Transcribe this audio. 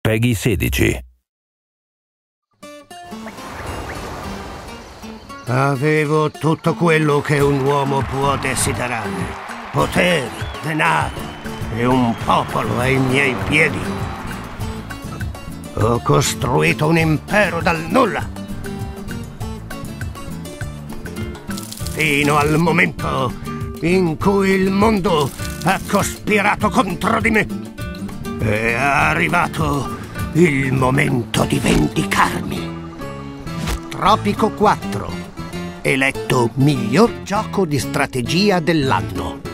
PEGI 16. Avevo tutto quello che un uomo può desiderare. Potere, denaro e un popolo ai miei piedi. Ho costruito un impero dal nulla. Fino al momento in cui il mondo ha cospirato contro di me. È arrivato il momento di vendicarmi. Tropico 4. Eletto miglior gioco di strategia dell'anno.